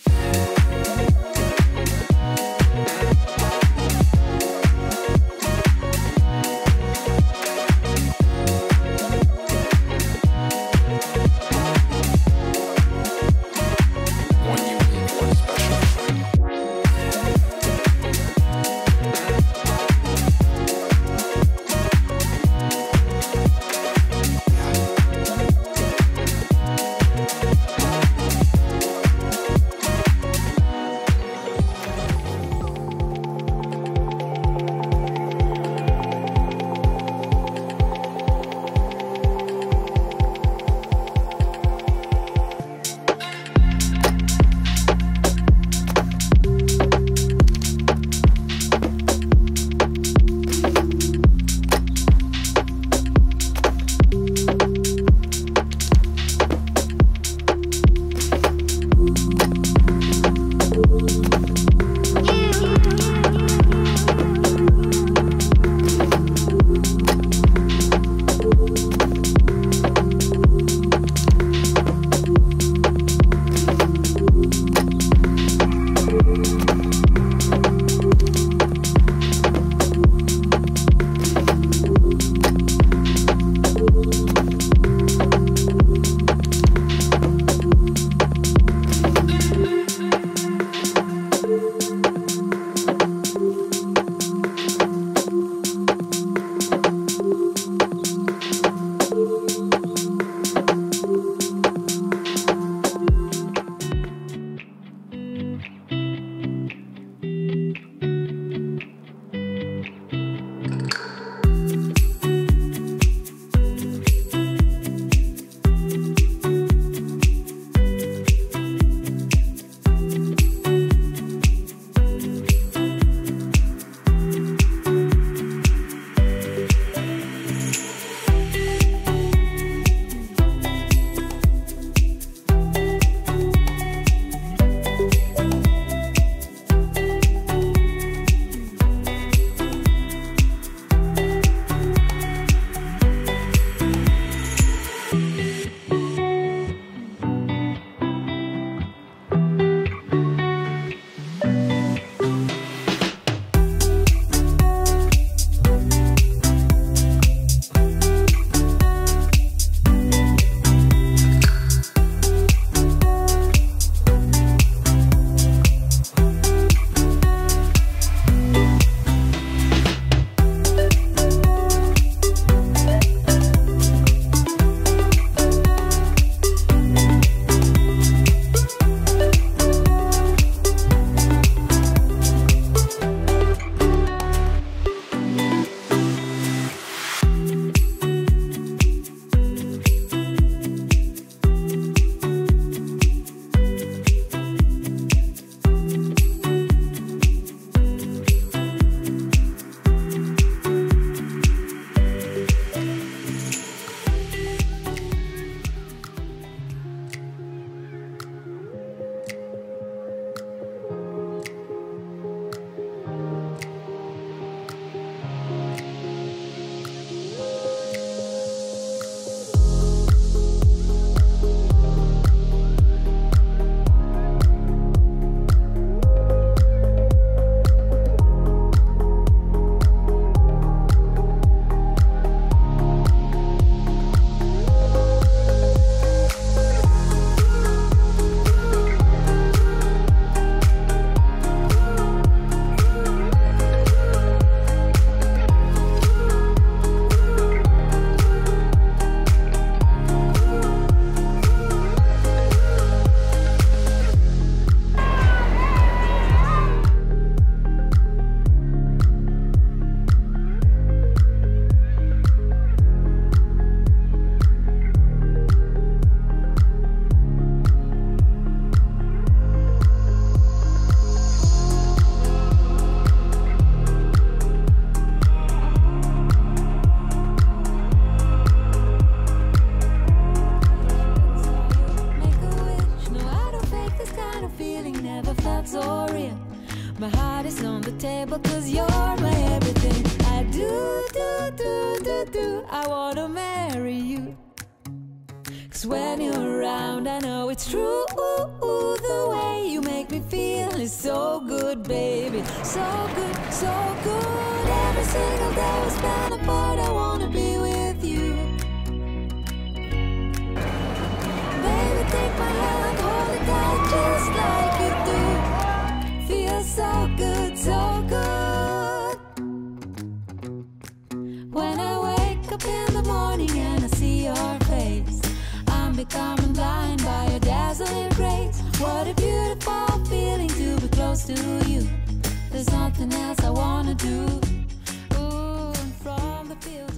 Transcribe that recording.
My heart is on the table 'cause you're my everything. I do. I wanna marry you. 'Cause when you're around, I know it's true. The way you make good, baby. So good, so good. Every single day we spend apart, I wanna be with you. Baby, take my hand, hold it tight just like you do. Feels so good, so good. When I wake up in the morning and I see your face, I'm becoming blind by your dazzling grace. What a beautiful feeling to be close to you. There's nothing else I wanna do. Ooh, and from the field